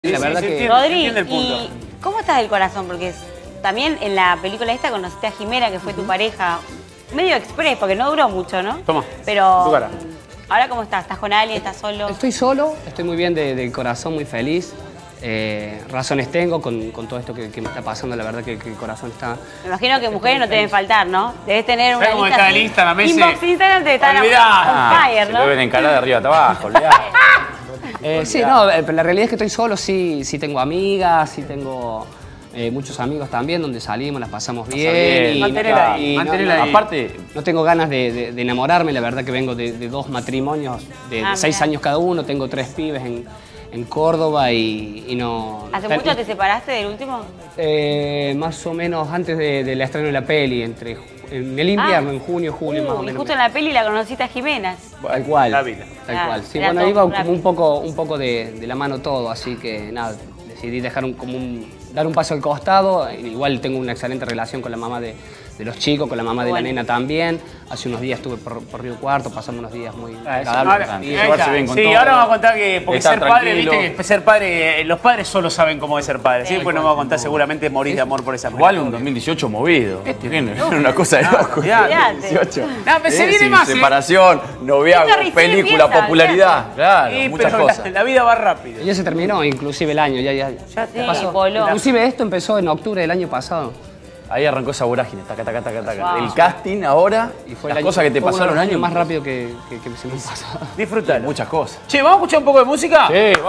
La verdad que... Rodri, ¿y cómo estás del corazón? Porque también en la película esta conociste a Jimena, que fue tu pareja, medio express, porque no duró mucho, ¿no? Toma, pero tu cara. ¿Ahora cómo estás? ¿Estás con alguien? ¿Estás solo? Estoy solo, estoy muy bien del corazón, muy feliz. Razones tengo con todo esto que me está pasando, la verdad que el corazón está... Me imagino que mujeres no te deben faltar, ¿no? Debes tener una cómo lista está así. el Instagram ese? Inbox Instagram te están on fire, Se ¿no? lo ven encarar de arriba hasta abajo, olvidá. Sí, no, pero la realidad es que estoy solo, sí tengo amigas, sí tengo muchos amigos también, donde salimos, las pasamos bien. Mantenela ahí, mantenela ahí. Aparte, no tengo ganas de enamorarme, la verdad que vengo de dos matrimonios de 6 años cada uno, tengo 3 pibes en Córdoba y no... ¿Hace mucho te separaste del último? Más o menos antes del estreno de la peli, en el invierno, en junio, julio más o Y menos. justo en la peli la conociste a Jimena. Tal cual, la vida. tal cual. Sí, era bueno, todo iba rápido. como un poco de la mano todo, así que nada, decidí dejar dar un paso al costado. Igual tengo una excelente relación con la mamá de los chicos, con la mamá de la nena también. Hace unos días estuve por Río Cuarto, pasamos unos días muy agradables. llevarse bien con Sí, todo. ahora vamos a contar que, porque Estar ser padre, tranquilo. viste que ser padre, los padres solo saben cómo es ser padre. Sí, después nos va a contar seguramente morís de amor por esa igual película. un 2018 movido. Era una cosa de loco. olvidate. 2018. No, pero se viene más, ¿eh? Separación, noviazgo, Esto recién película, empieza, popularidad. Claro, Sí, muchas pero cosas. la vida va rápido. Ya se terminó, inclusive el año, ya Sí, pasó. voló. Inclusive esto empezó en octubre del año pasado. Ahí arrancó esa vorágine, taca, taca, taca, taca. Wow. El casting ahora, Y fue las el año- cosas que te fue uno de pasaron los años más rápido que se me han pasado. Disfrutalo. Muchas cosas. Che, ¿vamos a escuchar un poco de música? Sí,